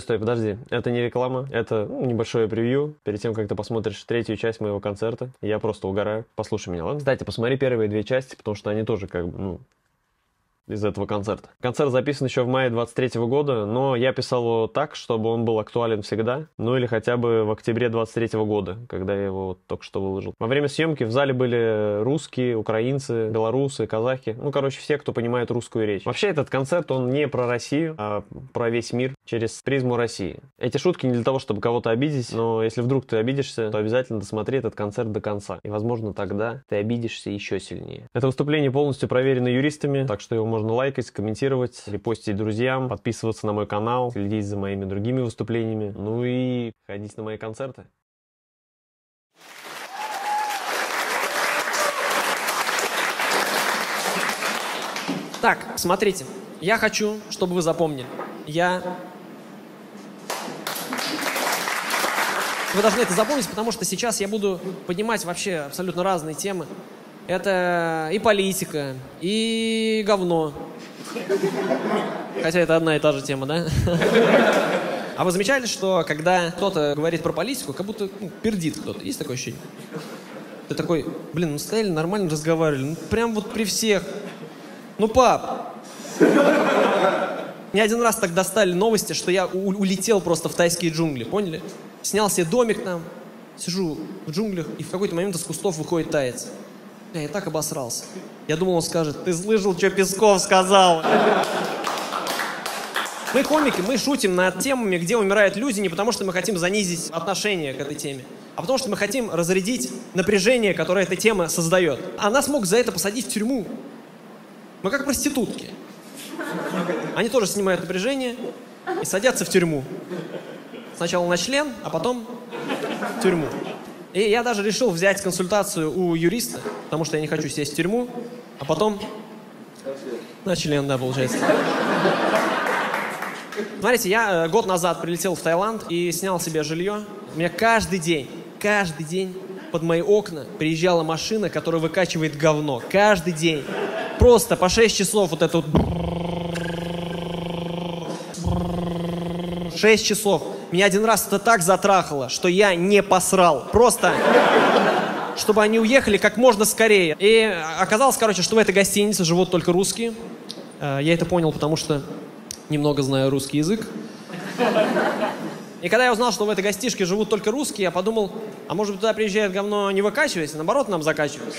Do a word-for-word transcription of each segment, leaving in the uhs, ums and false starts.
Стой, подожди, это не реклама, это ну, небольшое превью. Перед тем, как ты посмотришь третью часть моего концерта, я просто угораю. Послушай меня, ладно? Кстати, посмотри первые две части, потому что они тоже как бы, ну, из этого концерта. Концерт записан еще в мае двадцать третьего года, но я писал его так, чтобы он был актуален всегда, ну или хотя бы в октябре двадцать третьего года, когда я его вот только что выложил. Во время съемки в зале были русские, украинцы, белорусы, казахи, ну короче все, кто понимает русскую речь. Вообще этот концерт, он не про Россию, а про весь мир через призму России. Эти шутки не для того, чтобы кого-то обидеть, но если вдруг ты обидишься, то обязательно досмотри этот концерт до конца. И возможно тогда ты обидишься еще сильнее. Это выступление полностью проверено юристами, так что его можно лайкать, комментировать, репостить друзьям, подписываться на мой канал, следить за моими другими выступлениями, ну и ходить на мои концерты. Так, смотрите, я хочу, чтобы вы запомнили, я... Вы должны это запомнить, потому что сейчас я буду поднимать вообще абсолютно разные темы. Это и политика, и говно. Хотя это одна и та же тема, да? А вы замечали, что когда кто-то говорит про политику, как будто ну, пердит кто-то? Есть такое ощущение? Ты такой, блин, ну стояли, нормально разговаривали, ну прям вот при всех. Ну, пап. Мне один раз так достали новости, что я улетел просто в тайские джунгли, поняли? Снял себе домик там, сижу в джунглях, и в какой-то момент из кустов выходит таец. Я, я так обосрался. Я думал, он скажет, ты слышал, что Песков сказал? Мы комики, мы шутим над темами, где умирают люди, не потому что мы хотим занизить отношение к этой теме, а потому что мы хотим разрядить напряжение, которое эта тема создает. А нас могут за это посадить в тюрьму. Мы как проститутки. Они тоже снимают напряжение и садятся в тюрьму. Сначала на член, а потом в тюрьму. И я даже решил взять консультацию у юриста, потому что я не хочу сесть в тюрьму, а потом на член, да, получается. Смотрите, я год назад прилетел в Таиланд и снял себе жилье. У меня каждый день, каждый день под мои окна приезжала машина, которая выкачивает говно. Каждый день. Просто по шесть часов вот это вот... шесть часов. Меня один раз это так затрахало, что я не посрал. Просто, чтобы они уехали как можно скорее. И оказалось, короче, что в этой гостинице живут только русские. Я это понял, потому что немного знаю русский язык. И когда я узнал, что в этой гостишке живут только русские, я подумал, а может быть туда приезжает говно не выкачиваясь, а наоборот нам закачиваясь.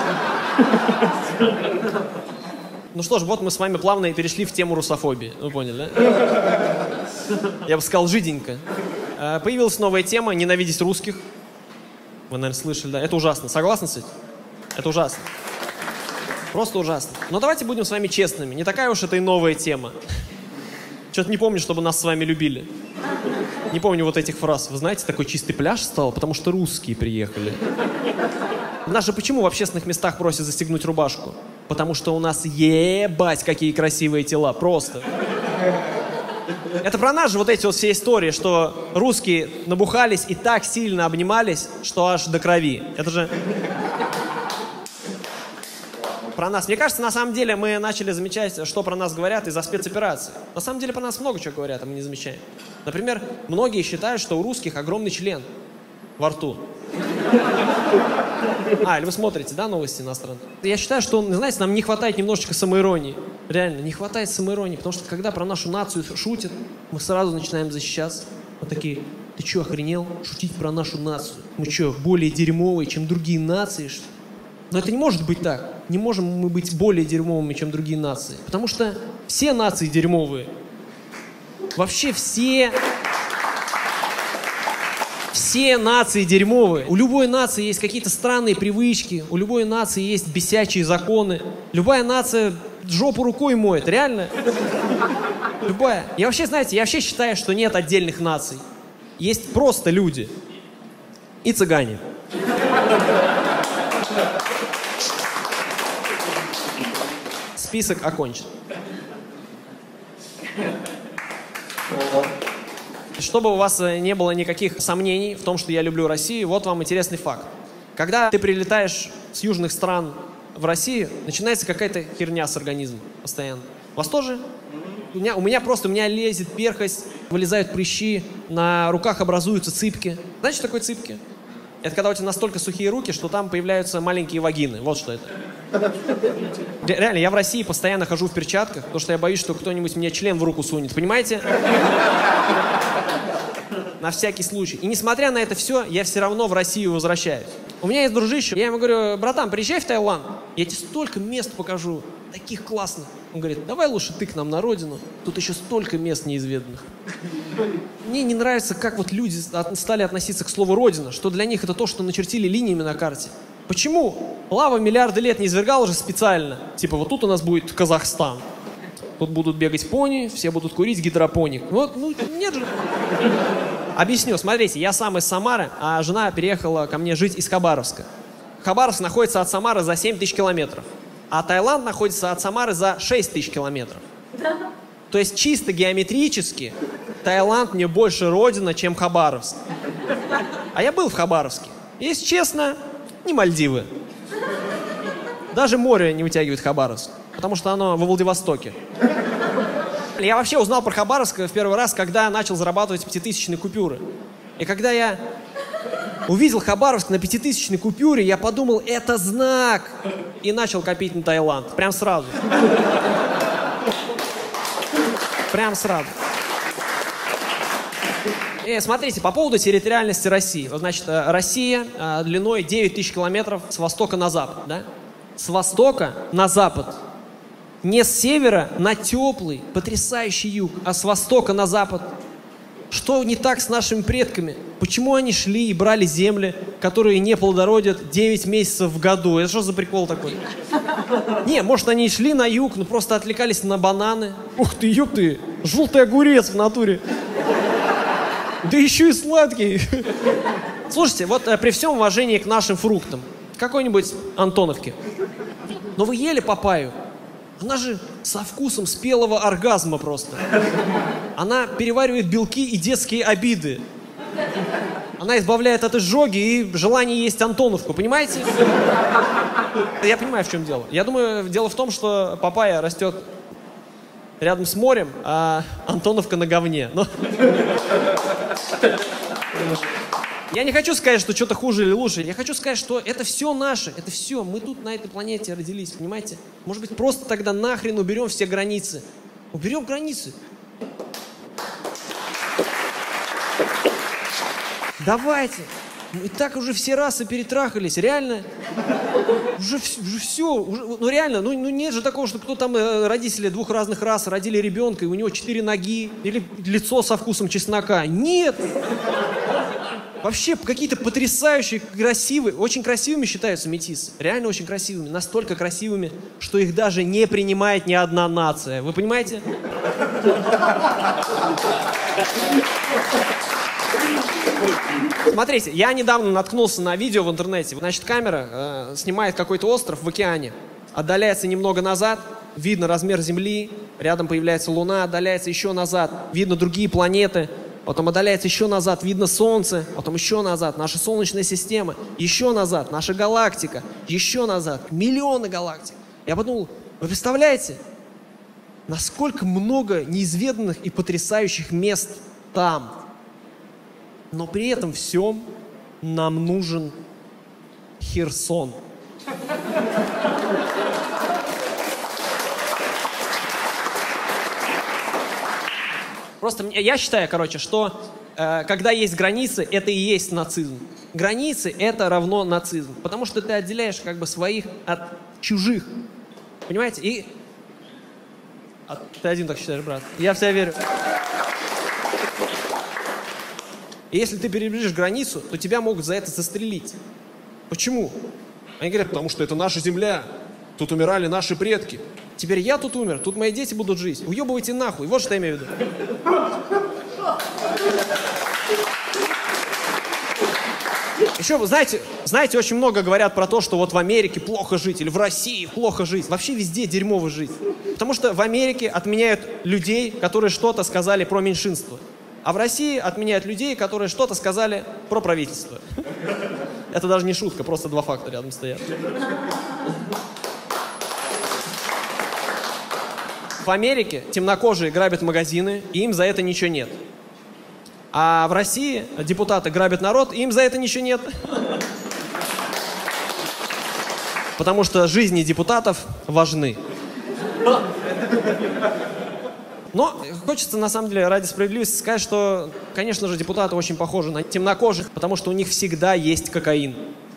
Ну что ж, вот мы с вами плавно перешли в тему русофобии. Вы поняли, да? Я бы сказал, жиденько. Появилась новая тема «Ненавидеть русских». Вы, наверное, слышали, да? Это ужасно. Согласны с этим? Это ужасно. Просто ужасно. Но давайте будем с вами честными. Не такая уж это и новая тема. Что-то не помню, чтобы нас с вами любили. Не помню вот этих фраз. Вы знаете, такой чистый пляж стал, потому что русские приехали. Нас же почему в общественных местах просят застегнуть рубашку? Потому что у нас ебать какие красивые тела. Просто. Это про нас же вот эти вот все истории, что русские набухались и так сильно обнимались, что аж до крови. Это же про нас. Мне кажется, на самом деле мы начали замечать, что про нас говорят из-за спецоперации. На самом деле про нас много чего говорят, а мы не замечаем. Например, многие считают, что у русских огромный член во рту. А, или вы смотрите, да, новости иностранные? Я считаю, что, знаете, нам не хватает немножечко самоиронии. Реально, не хватает самоиронии, потому что когда про нашу нацию шутят, мы сразу начинаем защищаться. Вот такие, ты что, охренел? Шутить про нашу нацию? Мы что, более дерьмовые, чем другие нации, что ли? Но это не может быть так. Не можем мы быть более дерьмовыми, чем другие нации. Потому что все нации дерьмовые. Вообще все... Все нации дерьмовые. У любой нации есть какие-то странные привычки, у любой нации есть бесячие законы. Любая нация жопу рукой моет, реально. Любая. Я вообще, знаете, я вообще считаю, что нет отдельных наций. Есть просто люди. И цыгане. Список окончен. Чтобы у вас не было никаких сомнений в том, что я люблю Россию, вот вам интересный факт. Когда ты прилетаешь с южных стран в Россию, начинается какая-то херня с организмом постоянно. У вас тоже? У меня, у меня просто, у меня лезет перхость, вылезают прыщи, на руках образуются цыпки. Знаете, что такое цыпки? Это когда у тебя настолько сухие руки, что там появляются маленькие вагины. Вот что это. Реально, я в России постоянно хожу в перчатках, потому что я боюсь, что кто-нибудь мне член в руку сунет. Понимаете? На всякий случай. И несмотря на это все, я все равно в Россию возвращаюсь. У меня есть дружище. Я ему говорю: братан, приезжай в Таиланд, я тебе столько мест покажу, таких классных. Он говорит: давай лучше ты к нам на родину, тут еще столько мест неизведанных. Мне не нравится, как вот люди стали относиться к слову «родина», что для них это то, что начертили линиями на карте. Почему? Лава миллиарды лет не извергала же специально. Типа, вот тут у нас будет Казахстан. Тут будут бегать пони, все будут курить гидропоник. Вот, ну, нет же. Объясню. Смотрите, я сам из Самары, а жена переехала ко мне жить из Хабаровска. Хабаровск находится от Самары за семь тысяч километров, а Таиланд находится от Самары за шесть тысяч километров. То есть чисто геометрически Таиланд мне больше родина, чем Хабаровск. А я был в Хабаровске. Если честно, не Мальдивы. Даже море не вытягивает Хабаровск, потому что оно во Владивостоке. Я вообще узнал про Хабаровск в первый раз, когда начал зарабатывать пятитысячные купюры. И когда я увидел Хабаровск на пятитысячной купюре, я подумал: это знак. И начал копить на Таиланд. Прям сразу. Прям сразу. И смотрите, по поводу территориальности России. Вот, значит, Россия длиной девять тысяч километров с востока на запад, да? С востока на запад. Не с севера на теплый, потрясающий юг, а с востока на запад. Что не так с нашими предками? Почему они шли и брали земли, которые не плодородят девять месяцев в году? Это что за прикол такой? Не, может, они и шли на юг, но просто отвлекались на бананы. Ух ты, ёб ты, желтый огурец в натуре. Да еще и сладкий. Слушайте, вот при всем уважении к нашим фруктам, какой-нибудь Антоновки, но вы ели папайю? Она же со вкусом спелого оргазма просто. Она переваривает белки и детские обиды. Она избавляет от изжоги и желания есть Антоновку, понимаете? Я понимаю, в чем дело. Я думаю, дело в том, что папайя растет рядом с морем, а Антоновка на говне. Но... Я не хочу сказать, что что-то хуже или лучше. Я хочу сказать, что это все наше. Это все. Мы тут на этой планете родились, понимаете? Может быть, просто тогда нахрен уберем все границы. Уберем границы. Давайте. И так уже все расы перетрахались. Реально. Уже, уже все. Уже, ну реально. Ну, ну нет же такого, что кто там, э, родители двух разных рас родили ребенка, и у него четыре ноги. Или лицо со вкусом чеснока. Нет. Вообще какие-то потрясающие, красивые, очень красивыми считаются метисы. Реально очень красивыми. Настолько красивыми, что их даже не принимает ни одна нация. Вы понимаете? Смотрите, я недавно наткнулся на видео в интернете. Значит, камера э, снимает какой-то остров в океане. Отдаляется немного назад, видно размер Земли. Рядом появляется Луна, отдаляется еще назад. Видно другие планеты. Потом отдаляется еще назад, видно Солнце, потом еще назад, наша Солнечная система, еще назад, наша галактика, еще назад, миллионы галактик. Я подумал, вы представляете, насколько много неизведанных и потрясающих мест там. Но при этом всем нам нужен Херсон. Просто я считаю, короче, что э, когда есть границы, это и есть нацизм. Границы — это равно нацизм. Потому что ты отделяешь как бы своих от чужих. Понимаете? И... А ты один так считаешь, брат. Я в тебя верю. И если ты перебежишь границу, то тебя могут за это застрелить. Почему? Они говорят, потому что это наша земля. Тут умирали наши предки. Теперь я тут умер, тут мои дети будут жить. Уебывайте нахуй. Вот что я имею в виду. Еще, знаете, знаете, очень много говорят про то, что вот в Америке плохо жить, или в России плохо жить. Вообще везде дерьмово жить. Потому что в Америке отменяют людей, которые что-то сказали про меньшинство. А в России отменяют людей, которые что-то сказали про правительство. Это даже не шутка, просто два факта рядом стоят. В Америке темнокожие грабят магазины, и им за это ничего нет. А в России депутаты грабят народ, им за это ничего нет. Потому что жизни депутатов важны. Но хочется, на самом деле, ради справедливости сказать, что, конечно же, депутаты очень похожи на темнокожих, потому что у них всегда есть кокаин.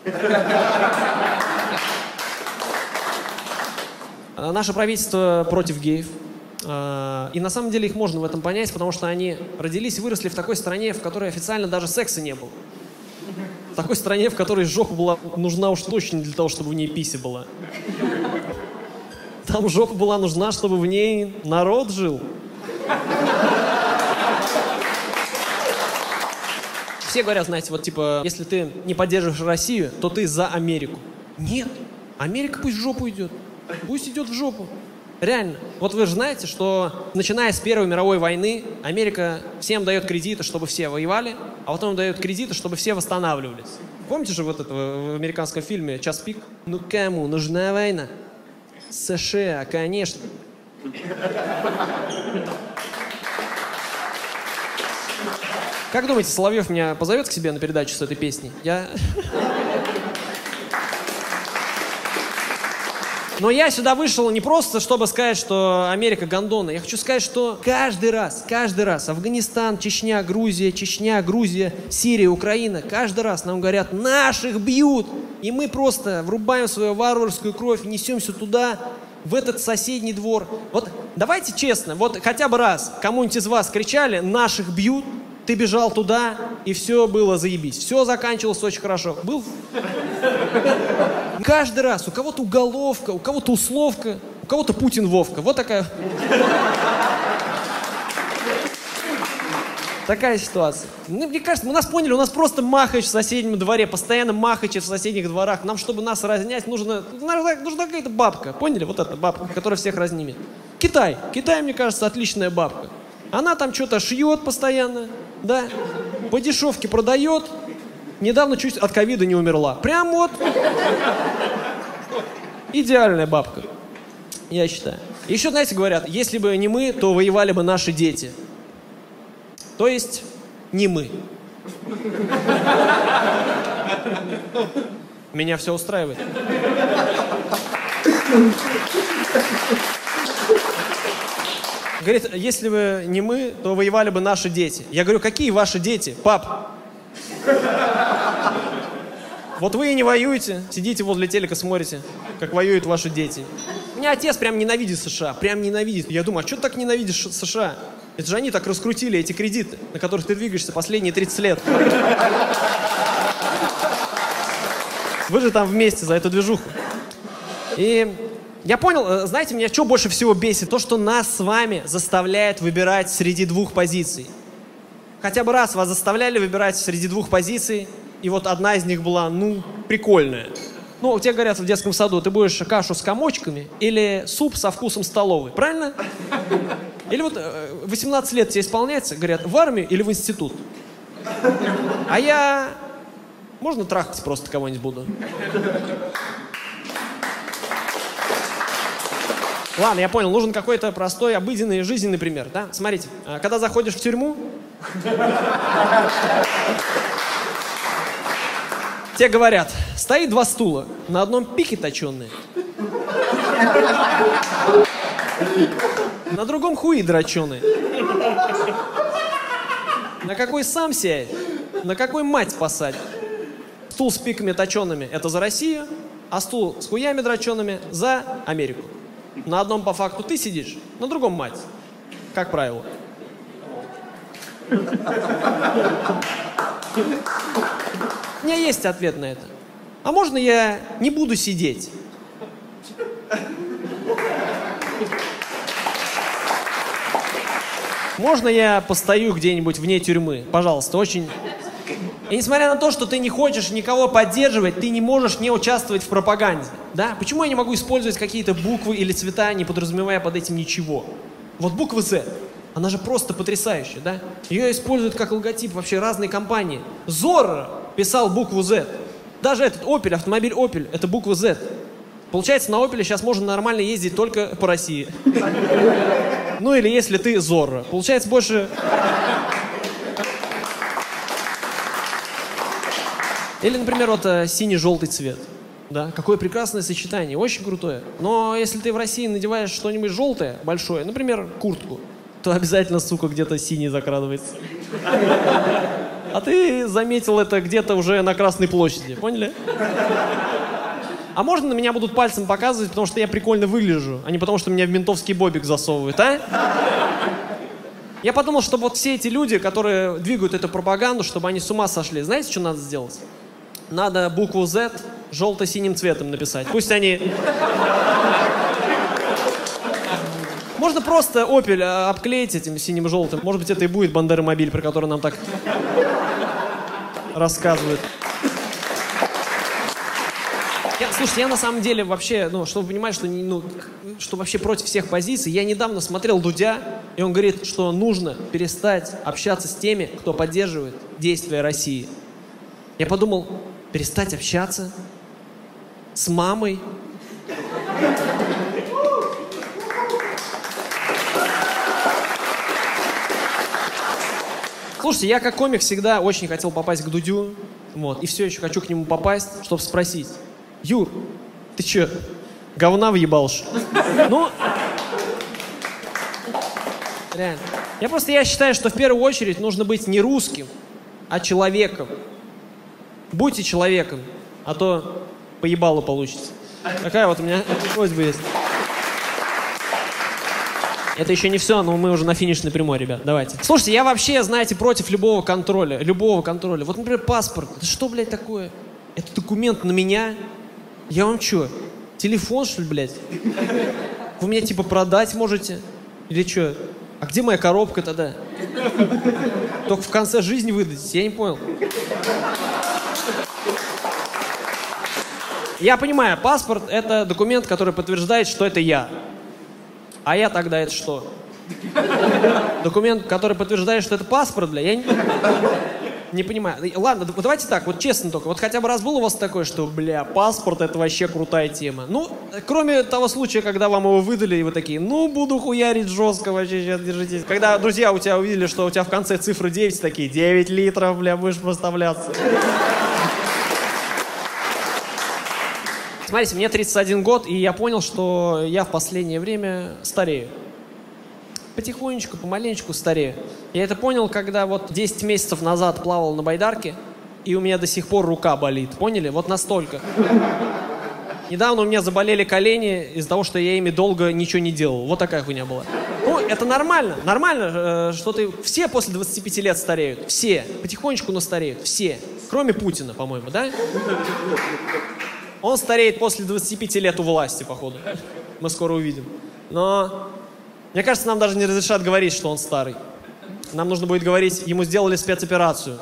Наше правительство против геев. И на самом деле их можно в этом понять, потому что они родились и выросли в такой стране, в которой официально даже секса не было. В такой стране, в которой жопа была нужна уж точно не для того, чтобы в ней пися была. Там жопа была нужна, чтобы в ней народ жил. Все говорят, знаете, вот типа, если ты не поддерживаешь Россию, то ты за Америку. Нет, Америка пусть в жопу идет. Пусть идет в жопу. Реально. Вот вы же знаете, что начиная с Первой мировой войны Америка всем дает кредиты, чтобы все воевали, а потом дает кредиты, чтобы все восстанавливались. Помните же вот это в американском фильме «Час пик»? Ну кому нужна война? США, конечно. Как думаете, Соловьев меня позовет к себе на передачу с этой песней? Я... Но я сюда вышел не просто, чтобы сказать, что Америка гондона. Я хочу сказать, что каждый раз, каждый раз Афганистан, Чечня, Грузия, Чечня, Грузия, Сирия, Украина, каждый раз нам говорят, наших бьют. И мы просто врубаем свою варварскую кровь, несемся туда, в этот соседний двор. Вот давайте честно, вот хотя бы раз кому-нибудь из вас кричали, наших бьют, ты бежал туда, и все было заебись. Все заканчивалось очень хорошо. Был? Каждый раз. У кого-то уголовка, у кого-то условка, у кого-то Путин Вовка. Вот такая... Такая ситуация. Ну, мне кажется, мы нас поняли, у нас просто Махач в соседнем дворе, постоянно Махачи в соседних дворах. Нам, чтобы нас разнять, нужно, нужна какая-то бабка. Поняли? Вот эта бабка, которая всех разнимет. Китай. Китай, мне кажется, отличная бабка. Она там что-то шьет постоянно, да, по дешевке продает. Недавно чуть от ковида не умерла. Прям вот. Идеальная бабка, я считаю. Еще, знаете, говорят, если бы не мы, то воевали бы наши дети. То есть, не мы. Меня все устраивает. Говорит, если бы не мы, то воевали бы наши дети. Я говорю, какие ваши дети, пап? Вот вы и не воюете, сидите возле телека, смотрите, как воюют ваши дети. У меня отец прям ненавидит США, прям ненавидит. Я думаю, а что ты так ненавидишь США? Это же они так раскрутили эти кредиты, на которых ты двигаешься последние тридцать лет. Вы же там вместе за эту движуху. И я понял, знаете, меня что больше всего бесит? То, что нас с вами заставляет выбирать среди двух позиций. Хотя бы раз вас заставляли выбирать среди двух позиций, и вот одна из них была, ну, прикольная. Ну, тебе говорят в детском саду, ты будешь кашу с комочками или суп со вкусом столовой, правильно? Или вот восемнадцать лет тебе исполняется, говорят, в армию или в институт? А я... Можно трахать просто кого-нибудь буду? Ладно, я понял, нужен какой-то простой, обыденный, жизненный пример, да? Смотрите, когда заходишь в тюрьму, тебе говорят, стоит два стула, на одном пике точеные, на другом хуи дроченые. На какой сам сядет, на какой мать посадит. Стул с пиками точеными – это за Россию, а стул с хуями дрочеными – за Америку. На одном по факту ты сидишь, на другом мать. Как правило. У меня есть ответ на это. А можно я не буду сидеть? Можно я постою где-нибудь вне тюрьмы? Пожалуйста, очень... И несмотря на то, что ты не хочешь никого поддерживать, ты не можешь не участвовать в пропаганде. Да? Почему я не могу использовать какие-то буквы или цвета, не подразумевая под этим ничего? Вот буква Z, она же просто потрясающая, да? Ее используют как логотип вообще разные компании. Зорро писал букву Z. Даже этот Opel, автомобиль Opel, это буква Z. Получается, на Opel сейчас можно нормально ездить только по России. Ну или если ты Зорро. Получается, больше... Или, например, вот э, синий-желтый цвет. Да, какое прекрасное сочетание, очень крутое. Но если ты в России надеваешь что-нибудь желтое, большое, например, куртку, то обязательно, сука, где-то синий закрадывается. А ты заметил это где-то уже на Красной площади, поняли? А можно на меня будут пальцем показывать, потому что я прикольно выгляжу, а не потому что меня в ментовский бобик засовывают, а? Я подумал, чтобы вот все эти люди, которые двигают эту пропаганду, чтобы они с ума сошли. Знаете, что надо сделать? Надо букву Z желто-синим цветом написать. Пусть они... Можно просто Opel обклеить этим синим-желтым. Может быть, это и будет Бандера-мобиль, про который нам так рассказывают. Я, слушайте, я на самом деле вообще, ну, чтобы понимать, что, ну, что вообще против всех позиций, я недавно смотрел Дудя, и он говорит, что нужно перестать общаться с теми, кто поддерживает действия России. Я подумал, перестать общаться с мамой. Слушайте, я как комик всегда очень хотел попасть к Дудю, вот, и все еще хочу к нему попасть, чтобы спросить: Юр, ты че, говна въебалшь? Ну, реально. Я просто, я считаю, что в первую очередь нужно быть не русским, а человеком. Будьте человеком, а то поебало получится. Такая вот у меня просьба есть. Это еще не все, но мы уже на финишной прямой, ребят. Давайте. Слушайте, я вообще, знаете, против любого контроля. Любого контроля. Вот, например, паспорт. Это что, блядь, такое? Это документ на меня? Я вам что, телефон, что ли, блядь? Вы меня, типа, продать можете? Или что? А где моя коробка тогда? Только в конце жизни выдадите? Я не понял. Я понимаю, паспорт — это документ, который подтверждает, что это я. А я тогда это что? Документ, который подтверждает, что это паспорт, бля, я не, не понимаю. Ладно, давайте так, вот честно только. Вот хотя бы раз было у вас такое, что, бля, паспорт — это вообще крутая тема. Ну, кроме того случая, когда вам его выдали, и вы такие: ну, буду хуярить жестко вообще, сейчас держитесь. Когда друзья у тебя увидели, что у тебя в конце цифры девять, такие: девять литров, бля, будешь проставляться. Смотрите, мне тридцать один год, и я понял, что я в последнее время старею. Потихонечку, помаленечку старею. Я это понял, когда вот десять месяцев назад плавал на байдарке, и у меня до сих пор рука болит. Поняли? Вот настолько. Недавно у меня заболели колени из-за того, что я ими долго ничего не делал. Вот такая хуйня была. Ну, это нормально. Нормально, что ты... Все после двадцати пяти лет стареют. Все. Потихонечку, но стареют. Все. Кроме Путина, по-моему, да? Он стареет после двадцати пяти лет у власти, походу. Мы скоро увидим. Но, мне кажется, нам даже не разрешат говорить, что он старый. Нам нужно будет говорить: ему сделали спецоперацию.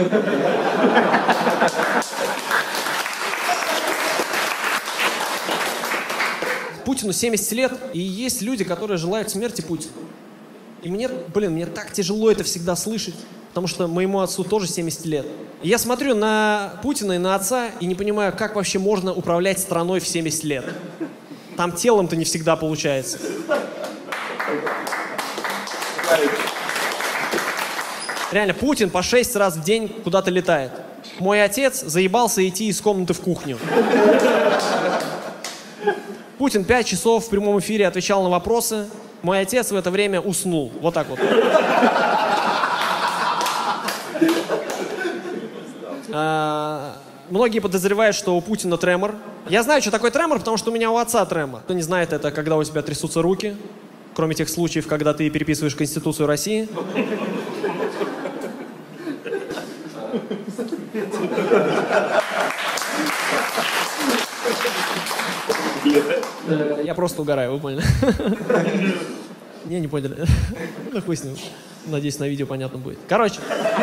Путину семьдесят лет, и есть люди, которые желают смерти Путина. И мне, блин, мне так тяжело это всегда слышать, потому что моему отцу тоже семьдесят лет. И я смотрю на Путина и на отца и не понимаю, как вообще можно управлять страной в семьдесят лет. Там телом-то не всегда получается. Реально, Путин по шесть раз в день куда-то летает. Мой отец заебался идти из комнаты в кухню. Путин пять часов в прямом эфире отвечал на вопросы. Мой отец в это время уснул. Вот так вот. А, многие подозревают, что у Путина тремор. Я знаю, что такое тремор, потому что у меня у отца тремор. Кто не знает, это когда у тебя трясутся руки. Кроме тех случаев, когда ты переписываешь Конституцию России. Я просто угораю, вы поняли? Не, не поняли. Ну, хуй с ним. Надеюсь, на видео понятно будет. Короче.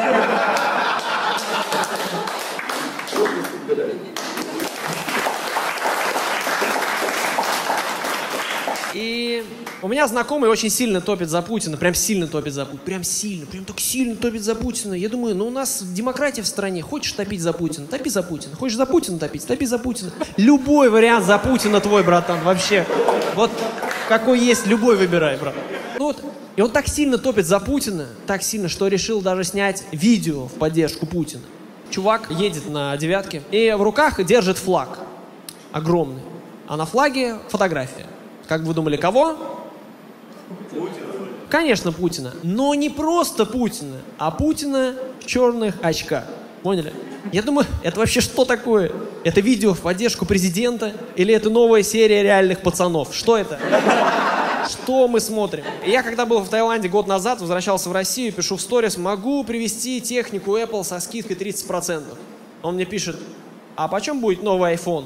И у меня знакомый очень сильно топит за Путина, прям сильно топит за Путина, прям сильно, прям так сильно топит за Путина. Я думаю, ну у нас демократия в стране, хочешь топить за Путина, топи за Путина, хочешь за Путина топить, топи за Путина. Любой вариант за Путина твой, братан, вообще. Вот какой есть, любой выбирай, брат. Ну вот, и он так сильно топит за Путина, так сильно, что решил даже снять видео в поддержку Путина. Чувак едет на девятке и в руках держит флаг. Огромный. А на флаге фотография. Как вы думали, кого? Путина. Конечно, Путина. Но не просто Путина, а Путина в черных очках. Поняли? Я думаю, это вообще что такое? Это видео в поддержку президента или это новая серия реальных пацанов? Что это? Что мы смотрим? И я, когда был в Таиланде год назад, возвращался в Россию, пишу в сторис, могу привезти технику Apple со скидкой тридцать процентов. Он мне пишет, а почем будет новый iPhone?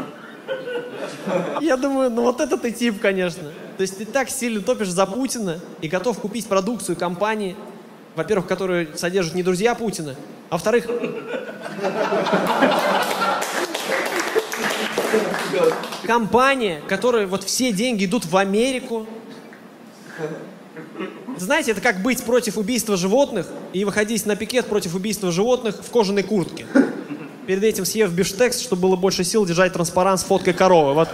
Я думаю, ну вот это ты тип, конечно. То есть ты так сильно топишь за Путина и готов купить продукцию компании, во-первых, которую содержат не друзья Путина, а во-вторых... Компания, которая вот все деньги идут в Америку. Знаете, это как быть против убийства животных и выходить на пикет против убийства животных в кожаной куртке. Перед этим съев бифштекс, чтобы было больше сил держать транспарант с фоткой коровы. Вот.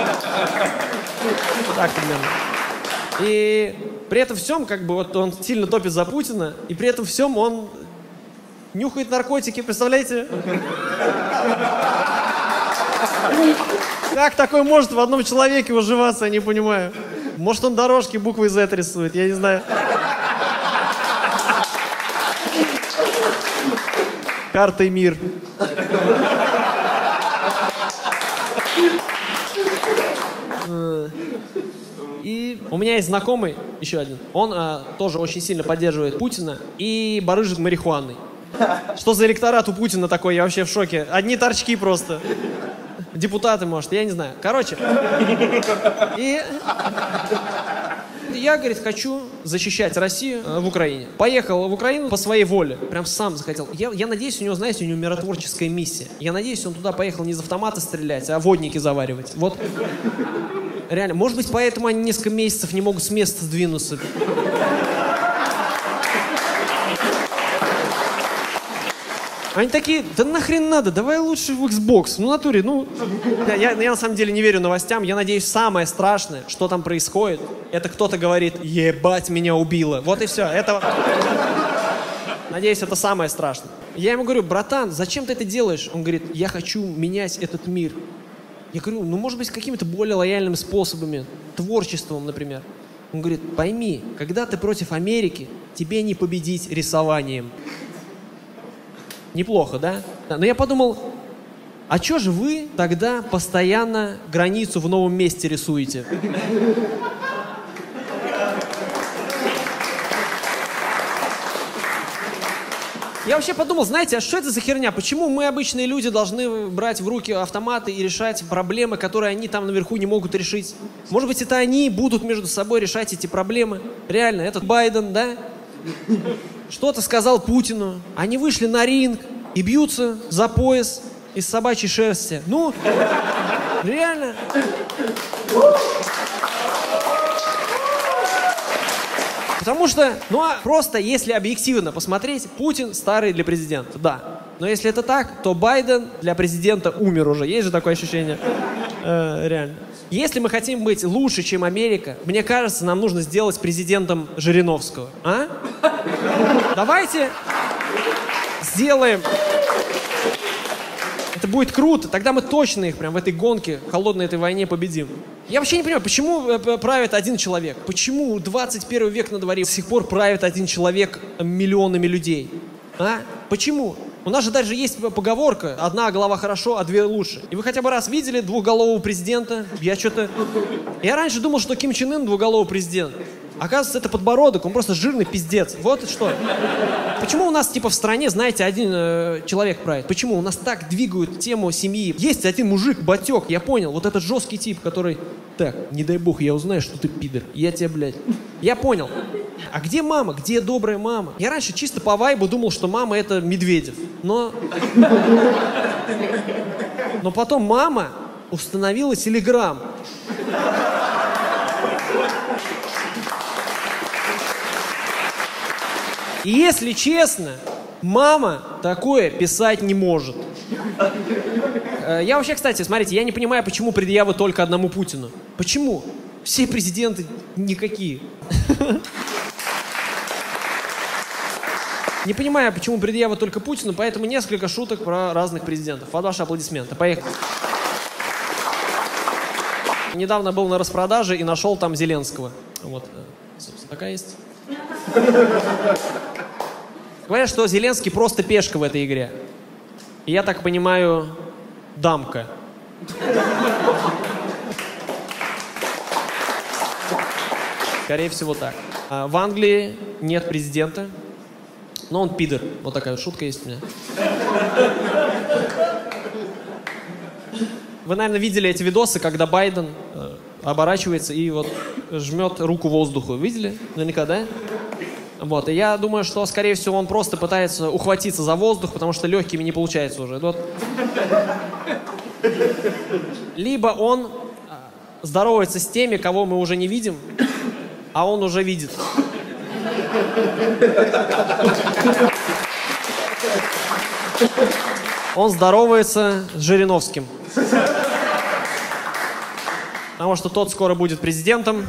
Так примерно. И при этом всем, как бы, вот он сильно топит за Путина, и при этом всем он нюхает наркотики, представляете? Как такой может в одном человеке уживаться, я не понимаю. Может, он дорожки буквой Z рисует, я не знаю. Картой мир. И у меня есть знакомый, еще один, он а, тоже очень сильно поддерживает Путина и барыжит марихуаной. Что за электорат у Путина такой, я вообще в шоке. Одни торчки просто. Депутаты, может, я не знаю. Короче. И я, говорит, хочу защищать Россию в Украине. Поехал в Украину по своей воле. Прям сам захотел. Я, я надеюсь, у него, знаете, у него миротворческая миссия. Я надеюсь, он туда поехал не из автомата стрелять, а водники заваривать. Вот. Реально. Может быть, поэтому они несколько месяцев не могут с места сдвинуться. Они такие, да нахрен надо, давай лучше в Xbox. Ну, в натуре, ну... Я, я, я на самом деле не верю новостям. Я надеюсь, самое страшное, что там происходит, это кто-то говорит, ебать, меня убило. Вот и все. Это... Надеюсь, это самое страшное. Я ему говорю, братан, зачем ты это делаешь? Он говорит, я хочу менять этот мир. Я говорю, ну, может быть, какими-то более лояльными способами. Творчеством, например. Он говорит, пойми, когда ты против Америки, тебе не победить рисованием. Неплохо, да? Но я подумал, а чё же вы тогда постоянно границу в новом месте рисуете? Я вообще подумал, знаете, а что это за херня? Почему мы, обычные люди, должны брать в руки автоматы и решать проблемы, которые они там наверху не могут решить? Может быть, это они будут между собой решать эти проблемы? Реально, этот Байден, да? Что-то сказал Путину. Они вышли на ринг и бьются за пояс из собачьей шерсти. Ну, реально. Потому что, ну а просто, если объективно посмотреть, Путин старый для президента, да. Но если это так, то Байден для президента умер уже. Есть же такое ощущение? Э, реально. Если мы хотим быть лучше, чем Америка, мне кажется, нам нужно сделать президентом Жириновского. А? Давайте сделаем. Это будет круто. Тогда мы точно их прям в этой гонке, в холодной этой войне победим. Я вообще не понимаю, почему правит один человек? Почему двадцать первый век на дворе до сих пор правит один человек миллионами людей? А? Почему? У нас же даже есть поговорка: одна голова хорошо, а две лучше. И вы хотя бы раз видели двухголового президента? Я что-то... Я раньше думал, что Ким Чен Ын двухголовый президент. Оказывается, это подбородок, он просто жирный пиздец. Вот что. Почему у нас, типа, в стране, знаете, один э, человек правит? Почему? У нас так двигают тему семьи. Есть один мужик, батек, я понял, вот этот жесткий тип, который... Так, не дай бог, я узнаю, что ты пидор. Я тебя, блядь... Я понял. А где мама? Где добрая мама? Я раньше чисто по вайбу думал, что мама — это Медведев. Но... Но потом мама установила Телеграм. И если честно, мама такое писать не может. Я вообще, кстати, смотрите, я не понимаю, почему предъявы только одному Путину. Почему? Все президенты никакие. Не понимаю, почему предъява только Путину, поэтому несколько шуток про разных президентов. Под ваши аплодисменты. Поехали. Недавно был на распродаже и нашел там Зеленского. Вот, собственно, такая есть. Говорят, что Зеленский просто пешка в этой игре. И я так понимаю, дамка. Скорее всего, так. А в Англии нет президента, но он пидор. Вот такая вот шутка есть у меня. Вы, наверное, видели эти видосы, когда Байден э, оборачивается и вот жмет руку воздуху. Видели? Наверняка, да? Вот, и я думаю, что, скорее всего, он просто пытается ухватиться за воздух, потому что легкими не получается уже. Вот. Либо он здоровается с теми, кого мы уже не видим, а он уже видит. Он здоровается с Жириновским. Потому что тот скоро будет президентом,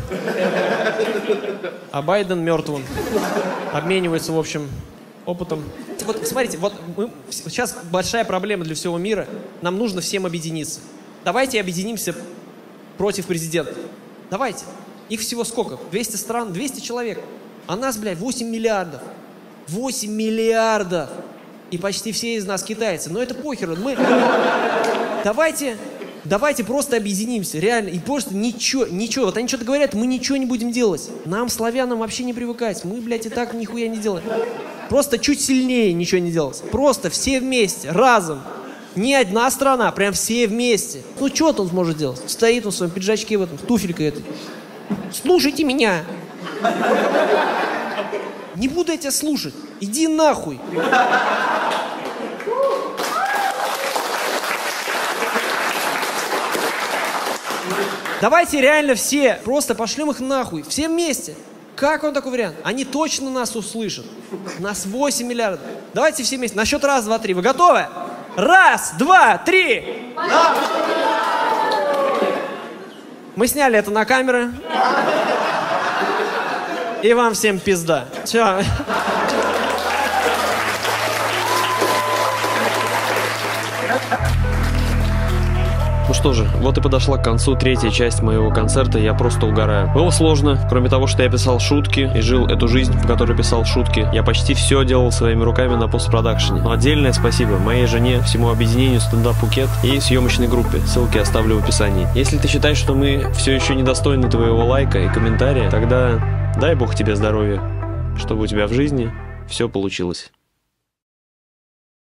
а Байден мертвым. Обменивается, в общем, опытом. Вот смотрите, вот мы, сейчас большая проблема для всего мира. Нам нужно всем объединиться. Давайте объединимся против президента. Давайте. Их всего сколько? двести стран, двести человек. А нас, блядь, восемь миллиардов. восемь миллиардов. И почти все из нас китайцы. Но это похер. Мы... Давайте... Давайте просто объединимся, реально, и просто ничего, ничего, вот они что-то говорят, мы ничего не будем делать. Нам, славянам, вообще не привыкать, мы, блядь, и так нихуя не делаем. Просто чуть сильнее ничего не делать. Просто все вместе, разом. Не одна страна, прям все вместе. Ну, что он сможет делать? Стоит он в своем пиджачке в этом, в туфельке этой. Слушайте меня. Не буду я тебя слушать. Иди нахуй. Давайте реально все просто пошлем их нахуй, все вместе. Как вам такой вариант? Они точно нас услышат. Нас восемь миллиардов. Давайте все вместе. На счет раз, два, три. Вы готовы? Раз, два, три. Да. Мы сняли это на камеры. И вам всем пизда. Все. Ну что же, вот и подошла к концу третья часть моего концерта, я просто угораю. Было сложно, кроме того, что я писал шутки и жил эту жизнь, в которой писал шутки. Я почти все делал своими руками на постпродакшене. Но отдельное спасибо моей жене, всему объединению Стендап Пукет и съемочной группе. Ссылки оставлю в описании. Если ты считаешь, что мы все еще недостойны твоего лайка и комментария, тогда дай бог тебе здоровья, чтобы у тебя в жизни все получилось.